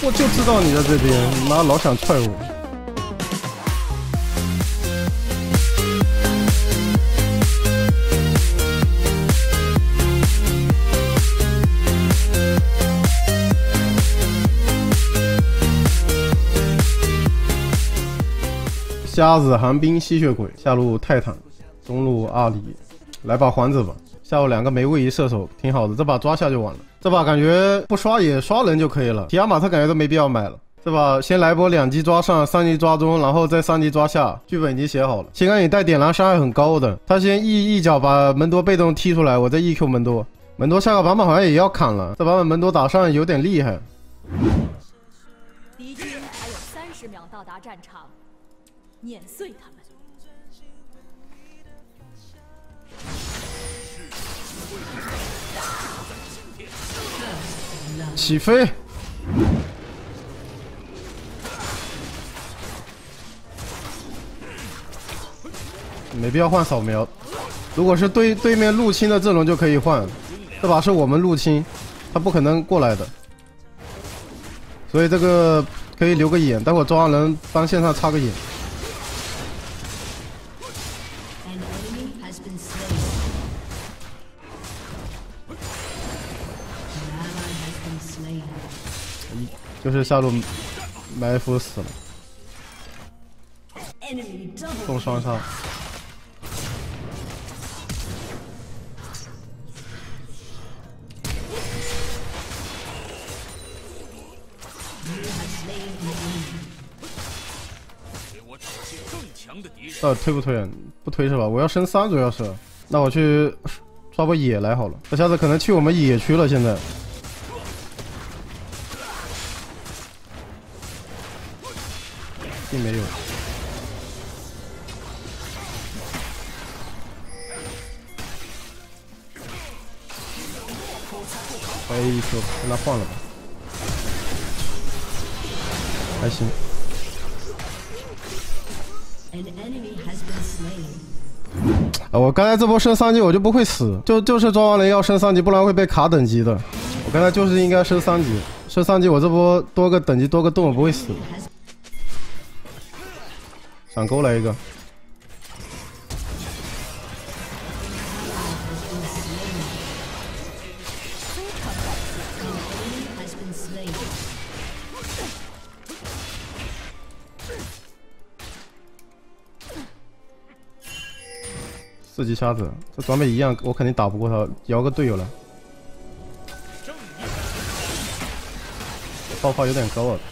我就知道你在这边，你妈老想踹我。瞎子、寒冰、吸血鬼，下路泰坦，中路阿里，来把环子吧。下路2个没位移射手，挺好的，这把抓下就完了。这把感觉不刷野刷人就可以了，提亚马特感觉都没必要买了。这把先来波2级抓上，3级抓中，然后再3级抓下。剧本已经写好了，星安影带点燃伤害很高的，他先一脚把门多被动踢出来，我再 EQ 门多。门多下个版本好像也要砍了，这版本门多打上有点厉害。 敌军还有30秒到达战场。 碾碎他们！ 起飞！没必要换扫描，如果是对面入侵的阵容就可以换。这把是我们入侵，他不可能过来的，所以这个可以留个眼，待会抓完人帮线上插个眼。 就是下路埋伏死了，中双杀。推不推？不推是吧？我要升3主要是，那我去刷波野来好了。这下子可能去我们野区了，现在。 并没有，一球跟他换了吧，还行。我刚才这波升3级我就不会死，就是抓完人要升3级，不然会被卡等级的。我刚才就是应该升3级，升3级我这波多个等级多个洞我不会死。 闪钩来一个，4级瞎子，这装备一样，我肯定打不过他，摇个队友来。爆发有点高啊。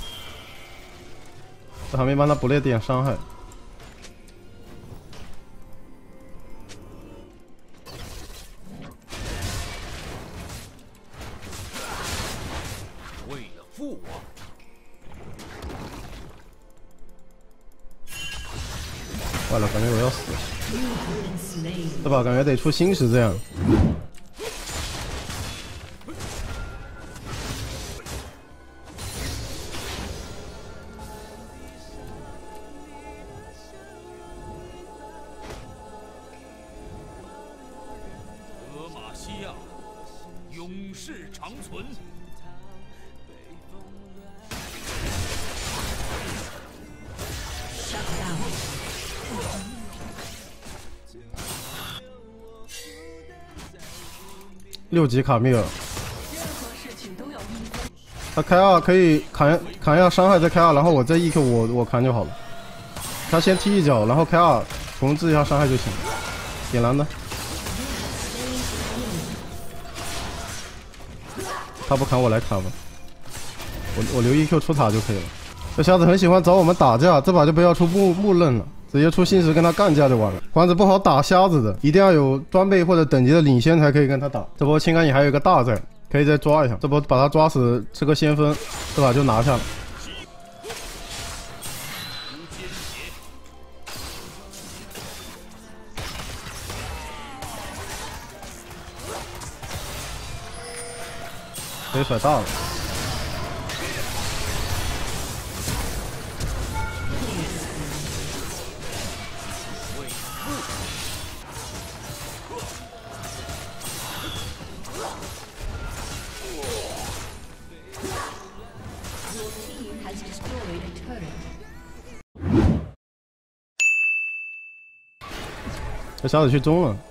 这还没帮他补了点伤害， 为了父王， 坏了，感觉我要死了。这把感觉得出星石这样。 永世长存。 6级卡密尔，他开2可以砍一下伤害，再开2，然后我再 EQ 我砍就好了。他先踢一脚，然后开2重置一下伤害就行。点燃的。 他不砍我来砍吧，我留 EQ 出塔就可以了。这瞎子很喜欢找我们打架，这把就不要出木刃了，直接出星石跟他干架就完了。环子不好打瞎子的，一定要有装备或者等级的领先才可以跟他打。这波青杆影还有一个大在，可以再抓一下。这波把他抓死，吃个先锋，这把就拿下了。 被甩大了， 这瞎子去中了。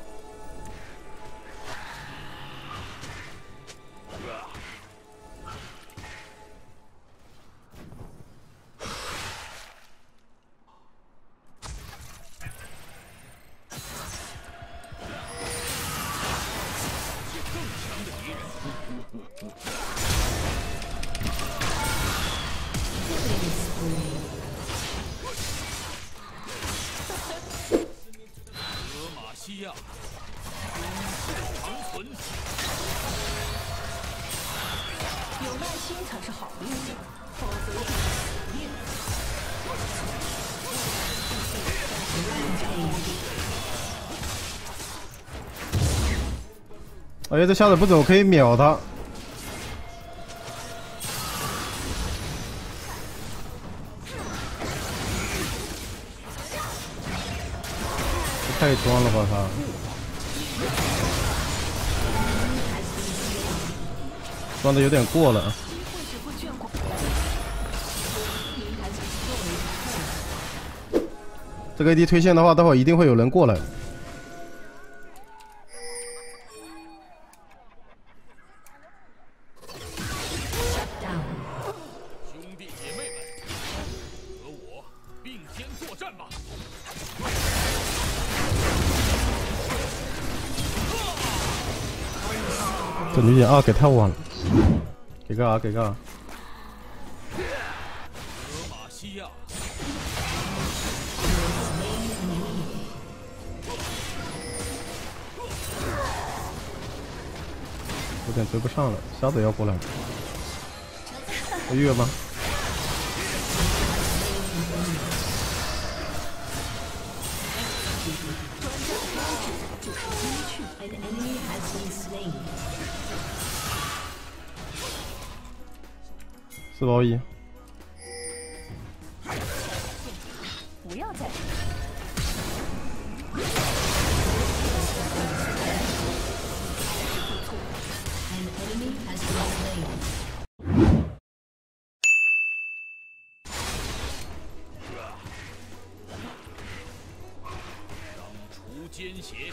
西亚，永世长存。 有耐心才是好兵器，否则就是死命。 哎呀，这瞎子不走可以秒他。太装了吧他！装的有点过了。这个 AD 推线的话，待会儿一定会有人过来。 兄弟姐妹们，和我并肩作战吧！ 这女警2给太晚了，给个 R， 给个 R。 德玛西亚， 有点追不上了，瞎子要过来了。我越吗？4包1， 不要再。 除奸邪。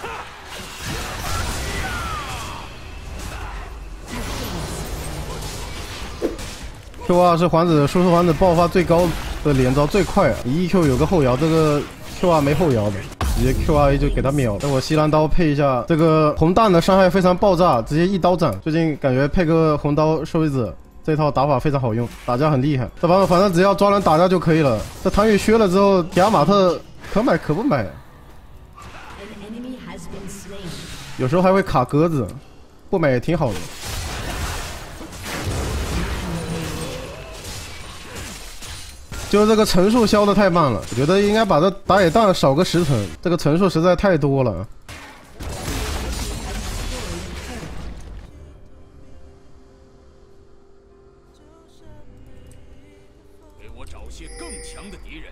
Q2 是环子输出环子爆发最高的连招最快啊！一 EQ 有个后摇，这个 Q2 没后摇的，直接 Q2A 就给他秒。等我西兰刀配一下，这个红弹的伤害非常爆炸，直接一刀斩。最近感觉配个红刀收一子，这套打法非常好用，打架很厉害。这版本反正只要抓人打架就可以了。这唐雨削了之后，迪亚马特可买可不买，有时候还会卡鸽子，不买也挺好的。 就是这个层数消的太慢了，我觉得应该把这打野弹少个10层，这个层数实在太多了。 给我找些更强的敌人。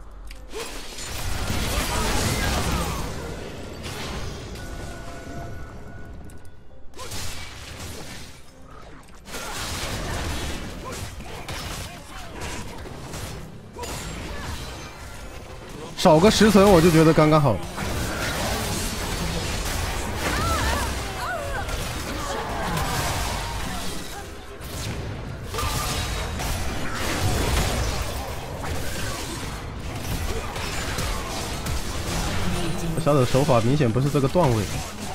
少个10层我就觉得刚刚好。小的手法明显不是这个段位。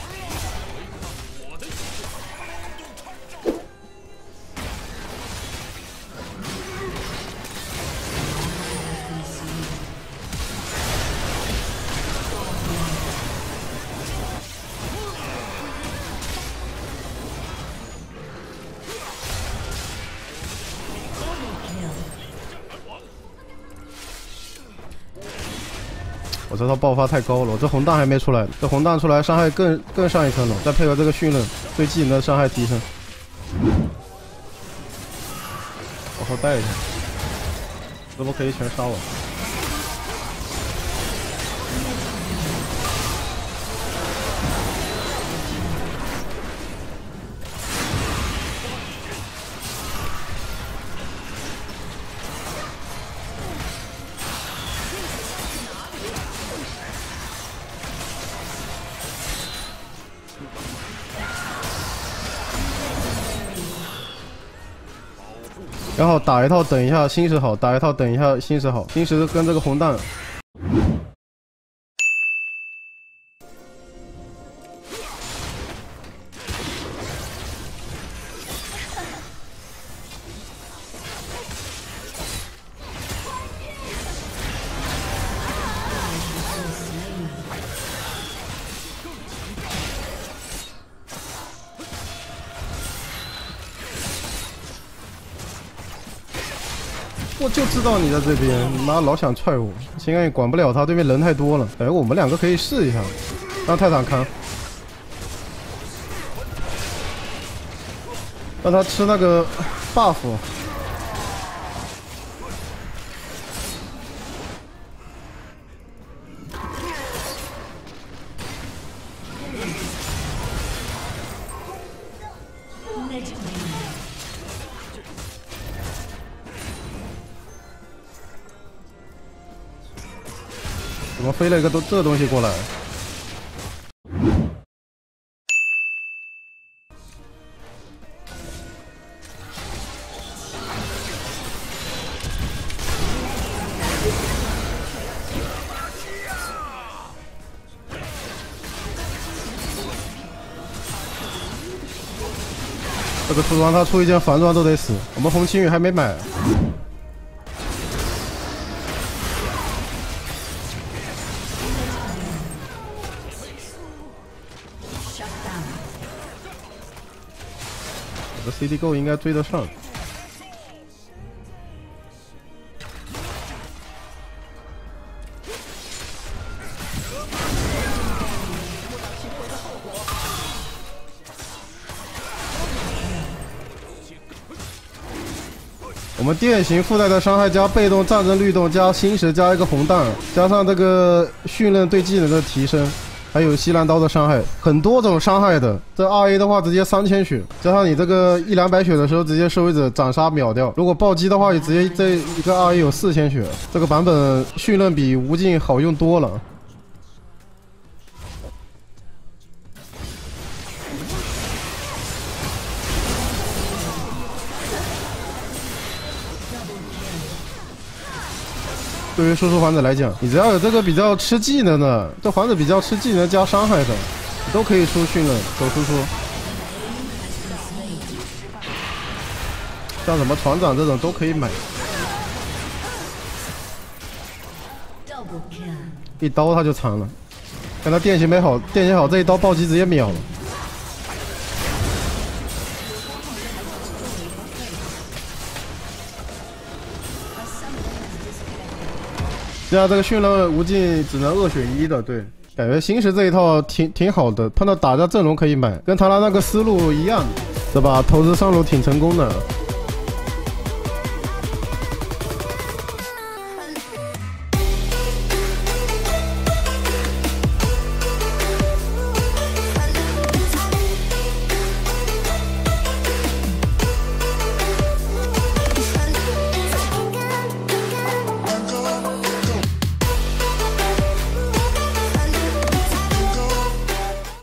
我这套爆发太高了，我这红弹还没出来，这红弹出来伤害更上一层楼，再配合这个训练，对技能的伤害提升。往后带一下，是不可以全杀我？ 然后打一套等一下星石好，打一套等一下星石好，星石跟这个红蛋。我就知道你在这边，你妈老想踹我，现在也管不了他，对面人太多了。哎，我们两个可以试一下，让泰坦看，让他吃那个 buff。怎么飞了一个这东西过来？这个出装他出一件反装都得死，我们红青羽还没买。我的 CD GO 应该追得上。我们电刑附带的伤害加被动战争律动加星石加一个红蛋，加上这个训练对技能的提升。还有西兰刀的伤害，很多种伤害的。这 RA 的话直接3000血，加上你这个100-200血的时候直接收一者斩杀秒掉。如果暴击的话，也直接这一个 RA 有4000血。这个版本训练比无尽好用多了。对于输出环子来讲，你只要有这个比较吃技能的，这环子比较吃技能加伤害的，你都可以出训练走输出。像什么船长这种都可以买。一刀他就残了，看他电刑没好，电刑好这一刀暴击直接秒了。现在这个训练无尽只能2选1的，对，感觉星石这一套挺好的，碰到打架阵容可以买，跟他那个思路一样，对吧？投资上路挺成功的。